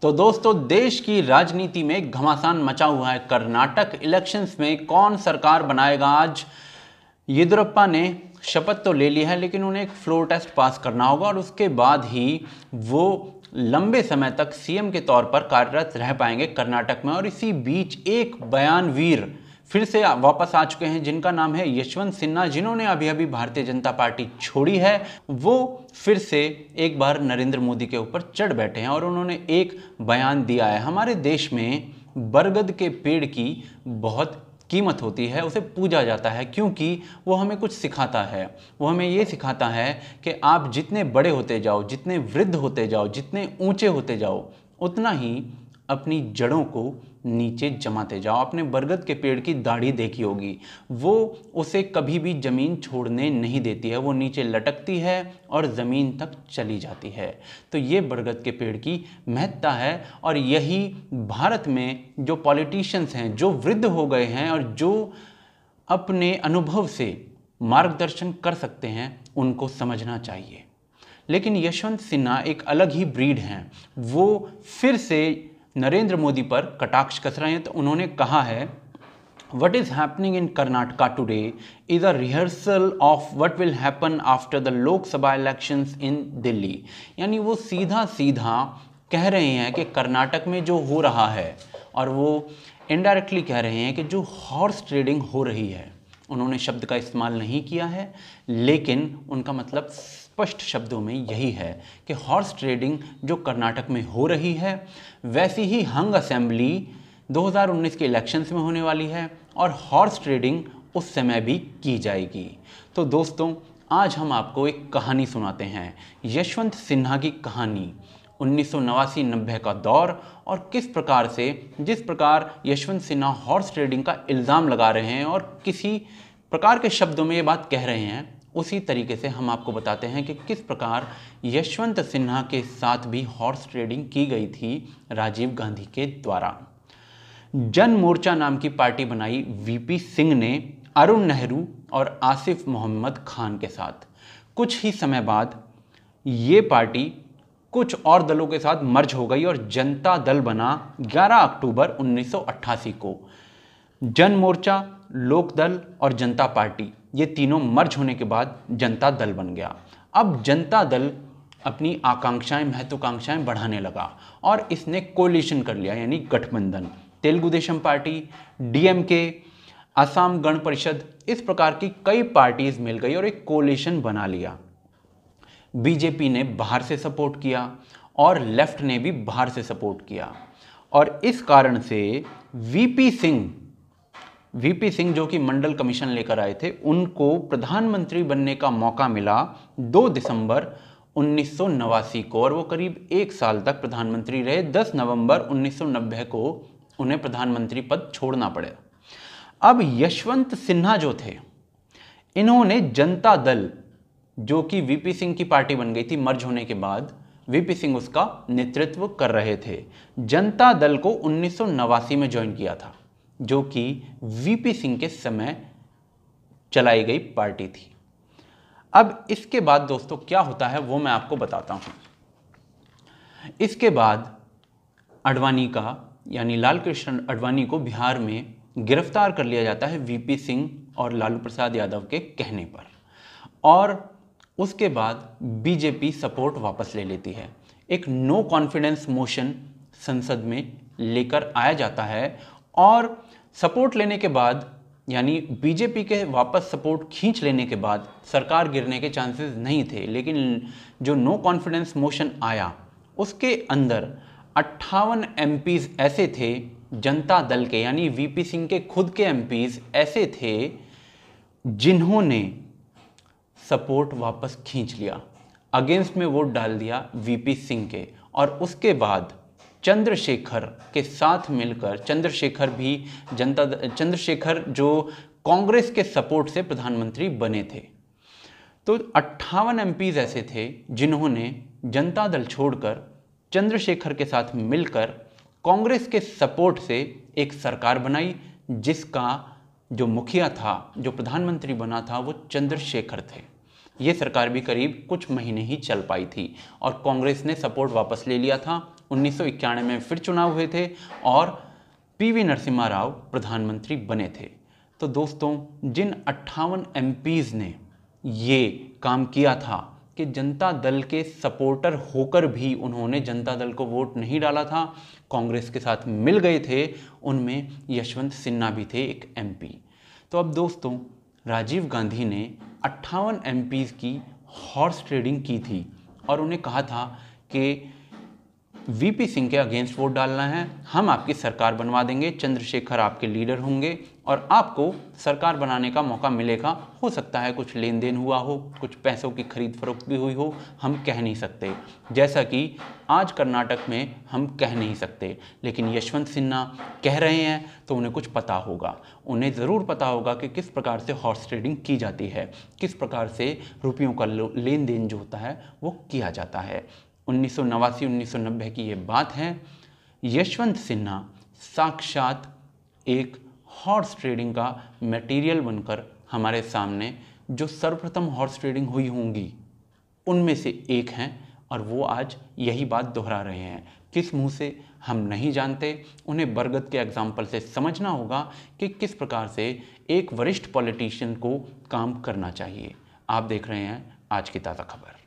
तो दोस्तों, देश की राजनीति में घमासान मचा हुआ है। कर्नाटक इलेक्शंस में कौन सरकार बनाएगा? आज येदियुरप्पा ने शपथ तो ले ली है, लेकिन उन्हें एक फ्लोर टेस्ट पास करना होगा और उसके बाद ही वो लंबे समय तक सीएम के तौर पर कार्यरत रह पाएंगे कर्नाटक में। और इसी बीच एक बयानवीर फिर से वापस आ चुके हैं, जिनका नाम है यशवंत सिन्हा, जिन्होंने अभी अभी भारतीय जनता पार्टी छोड़ी है। वो फिर से एक बार नरेंद्र मोदी के ऊपर चढ़ बैठे हैं और उन्होंने एक बयान दिया है। हमारे देश में बरगद के पेड़ की बहुत कीमत होती है, उसे पूजा जाता है, क्योंकि वो हमें कुछ सिखाता है। वो हमें ये सिखाता है कि आप जितने बड़े होते जाओ, जितने वृद्ध होते जाओ, जितने ऊंचे होते जाओ, उतना ही अपनी जड़ों को नीचे जमाते जाओ। आपने बरगद के पेड़ की दाढ़ी देखी होगी, वो उसे कभी भी ज़मीन छोड़ने नहीं देती है, वो नीचे लटकती है और ज़मीन तक चली जाती है। तो ये बरगद के पेड़ की महत्ता है। और यही भारत में जो पॉलिटिशियंस हैं, जो वृद्ध हो गए हैं और जो अपने अनुभव से मार्गदर्शन कर सकते हैं, उनको समझना चाहिए। लेकिन यशवंत सिन्हा एक अलग ही ब्रीड हैं। वो फिर से नरेंद्र मोदी पर कटाक्ष कस रहे हैं। तो उन्होंने कहा है, What is happening in Karnataka today is a rehearsal of what will happen after the Lok Sabha elections in Delhi। यानी वो सीधा सीधा कह रहे हैं कि कर्नाटक में जो हो रहा है, और वो इनडायरेक्टली कह रहे हैं कि जो हॉर्स ट्रेडिंग हो रही है, उन्होंने शब्द का इस्तेमाल नहीं किया है, लेकिन उनका मतलब स्पष्ट शब्दों में यही है कि हॉर्स ट्रेडिंग जो कर्नाटक में हो रही है, वैसी ही हंग असेंबली 2019 के इलेक्शंस में होने वाली है और हॉर्स ट्रेडिंग उस समय भी की जाएगी। तो दोस्तों, आज हम आपको एक कहानी सुनाते हैं, यशवंत सिन्हा की कहानी, 1989-90 का दौर, और किस प्रकार से, जिस प्रकार यशवंत सिन्हा हॉर्स ट्रेडिंग का इल्ज़ाम लगा रहे हैं और किसी प्रकार के शब्दों में ये बात कह रहे हैं, उसी तरीके से हम आपको बताते हैं कि किस प्रकार यशवंत सिन्हा के साथ भी हॉर्स ट्रेडिंग की गई थी राजीव गांधी के द्वारा। जन मोर्चा नाम की पार्टी बनाई वीपी सिंह ने अरुण नेहरू और आसिफ मोहम्मद खान के साथ। कुछ ही समय बाद ये पार्टी कुछ और दलों के साथ मर्ज हो गई और जनता दल बना 11 अक्टूबर 1988 को। जन मोर्चा, लोक दल और जनता पार्टी, ये तीनों मर्ज होने के बाद जनता दल बन गया। अब जनता दल अपनी आकांक्षाएं, महत्वाकांक्षाएं बढ़ाने लगा और इसने कोलिशन कर लिया, यानी गठबंधन। तेलुगु देशम पार्टी, डीएमके, असम गण परिषद, इस प्रकार की कई पार्टीज मिल गई और एक कोलिशन बना लिया। बीजेपी ने बाहर से सपोर्ट किया और लेफ्ट ने भी बाहर से सपोर्ट किया, और इस कारण से वीपी सिंह जो कि मंडल कमीशन लेकर आए थे, उनको प्रधानमंत्री बनने का मौका मिला 2 दिसंबर 1989 को, और वो करीब 1 साल तक प्रधानमंत्री रहे। 10 नवंबर 1990 को उन्हें प्रधानमंत्री पद छोड़ना पड़ा। अब यशवंत सिन्हा जो थे, इन्होंने जनता दल, जो कि वीपी सिंह की पार्टी बन गई थी मर्ज होने के बाद, वीपी सिंह उसका नेतृत्व कर रहे थे, जनता दल को 1989 में ज्वाइन किया था, जो कि वीपी सिंह के समय चलाई गई पार्टी थी। अब इसके बाद दोस्तों क्या होता है वो मैं आपको बताता हूं। इसके बाद अडवाणी का, यानी लाल कृष्ण अडवाणी को बिहार में गिरफ्तार कर लिया जाता है वीपी सिंह और लालू प्रसाद यादव के कहने पर, और उसके बाद बीजेपी सपोर्ट वापस ले लेती है। एक नो कॉन्फिडेंस मोशन संसद में लेकर आया जाता है, और सपोर्ट लेने के बाद, यानी बीजेपी के वापस सपोर्ट खींच लेने के बाद सरकार गिरने के चांसेस नहीं थे। लेकिन जो नो कॉन्फिडेंस मोशन आया, उसके अंदर 58 एमपीज ऐसे थे जनता दल के, यानी वीपी सिंह के खुद के एमपीज ऐसे थे जिन्होंने सपोर्ट वापस खींच लिया, अगेंस्ट में वोट डाल दिया वीपी सिंह के। और उसके बाद चंद्रशेखर के साथ मिलकर, चंद्रशेखर जो कांग्रेस के सपोर्ट से प्रधानमंत्री बने थे। तो 58 एमपीज ऐसे थे जिन्होंने जनता दल छोड़कर चंद्रशेखर के साथ मिलकर कांग्रेस के सपोर्ट से एक सरकार बनाई, जिसका जो मुखिया था, जो प्रधानमंत्री बना था, वो चंद्रशेखर थे। ये सरकार भी करीब कुछ महीने ही चल पाई थी और कांग्रेस ने सपोर्ट वापस ले लिया था 1991 में फिर चुनाव हुए थे और पीवी नरसिम्हा राव प्रधानमंत्री बने थे। तो दोस्तों, जिन 58 एमपीज़ ने ये काम किया था कि जनता दल के सपोर्टर होकर भी उन्होंने जनता दल को वोट नहीं डाला था, कांग्रेस के साथ मिल गए थे, उनमें यशवंत सिन्हा भी थे, एक एमपी। तो अब दोस्तों, राजीव गांधी ने 58 एमपीज़ की हॉर्स ट्रेडिंग की थी और उन्हें कहा था कि वीपी सिंह के अगेंस्ट वोट डालना है, हम आपकी सरकार बनवा देंगे, चंद्रशेखर आपके लीडर होंगे और आपको सरकार बनाने का मौका मिलेगा। हो सकता है कुछ लेन देन हुआ हो, कुछ पैसों की खरीद फरोख्त भी हुई हो, हम कह नहीं सकते, जैसा कि आज कर्नाटक में हम कह नहीं सकते, लेकिन यशवंत सिन्हा कह रहे हैं तो उन्हें कुछ पता होगा। उन्हें ज़रूर पता होगा कि किस प्रकार से हॉर्स ट्रेडिंग की जाती है, किस प्रकार से रुपयों का लेन देन जो होता है वो किया जाता है। 1989-1990 की ये बात है। यशवंत सिन्हा साक्षात एक हॉर्स ट्रेडिंग का मटेरियल बनकर हमारे सामने, जो सर्वप्रथम हॉर्स ट्रेडिंग हुई होंगी उनमें से एक हैं और वो आज यही बात दोहरा रहे हैं। किस मुंह से हम नहीं जानते, उन्हें बरगद के एग्जाम्पल से समझना होगा कि किस प्रकार से एक वरिष्ठ पॉलिटिशियन को काम करना चाहिए। आप देख रहे हैं आज की ताज़ा खबर।